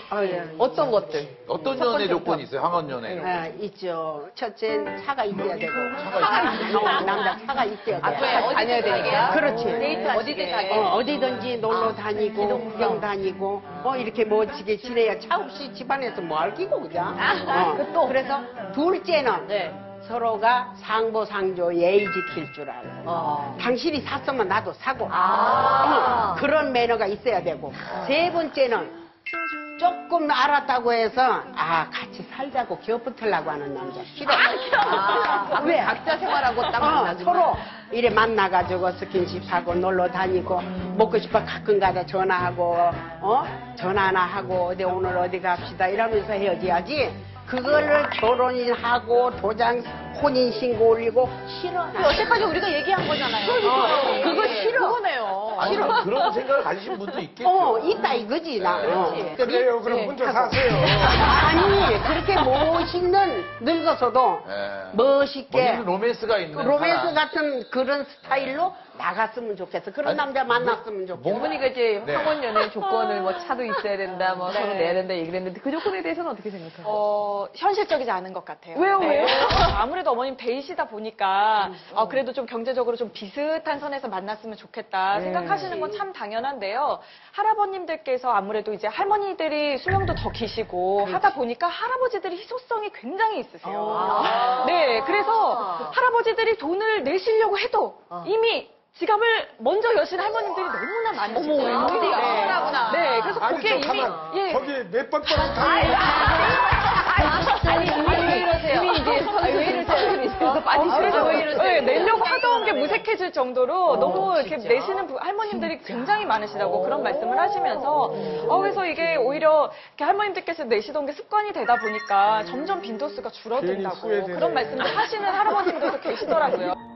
예. 어떤 것들? 어떤 연애 조건이 있어요? 황혼 연애. 있죠. 첫째 차가 있어야 되고. 남자 차가 있어야 돼. 다녀야 되니까. 그렇지. 어디든 가게. 어디든지 놀러 다니고 구경 다니고 이렇게 멋지게 지내야 차 없이 집안에서 뭐 할 끼고 그냥. 그래서 둘째는 네. 서로가 상보상조 예의 지킬 줄 알고 당신이 샀으면 나도 사고 그런 매너가 있어야 되고 세 번째는 조금 알았다고 해서 같이 살자고 곁붙으려고 하는 남자 싫어. 왜? 각자 생활하고 딱 만나지. 서로 이래 만나가지고 스킨십하고 놀러 다니고 먹고 싶어 가끔가다 전화하고 전화나 하고 오늘 어디 갑시다 이러면서 헤어져야지. 그거를 결혼하고 도장 혼인신고 올리고 싫어. 여태까지 우리가 얘기한 거잖아요. 그거 싫어. 그거네요. 아니, 그런 생각을 가지신 분도 있겠죠. 있다 이거지 나. 그래요. 그럼 혼자 사세요. 아니 그렇게 멋있는 늙어서도 멋있게 본인은 로맨스가 있는 로맨스 사람. 같은 그런 스타일로 나갔으면 좋겠어. 그런 남자 만났으면 좋겠어. 어머니가 이제 네. 황혼 연애 조건을 뭐 차도 있어야 된다, 뭐 서로 내야 된다 얘기를 했는데 그 조건에 대해서는 어떻게 생각하세요? 현실적이지 않은 것 같아요. 왜요? 네. 왜요? 아무래도 어머님 데이시다 보니까 그래도 좀 경제적으로 좀 비슷한 선에서 만났으면 좋겠다 생각하시는 건 참 당연한데요. 할아버님들께서 아무래도 이제 할머니들이 수명도 더 기시고 하다 보니까 할아버지들이 희소성이 굉장히 있으세요. 네, 그래서 할아버지들이 돈을 내시려고 해도 이미 지갑을 먼저 여신 할머님들이 너무나 많으시고요. 웬일이야. 네, 그래서 아니, 그게 이미 잠깐만. 거기 몇 번 떨어 왜 이러세요? 이미 이제 왜 이러세요? 그래서 왜 이러세요? 내려고 하던 게 무색해질 정도로 너무 이렇게 내시는 할머님들이 굉장히 많으시다고 그런 말씀을 하시면서 그래서 이게 오히려 이렇게 할머님들께서 내시던 게 습관이 되다 보니까 점점 빈도수가 줄어든다고 괜히 후회되네. 그런 말씀을 하시는 할아버님들도 계시더라고요.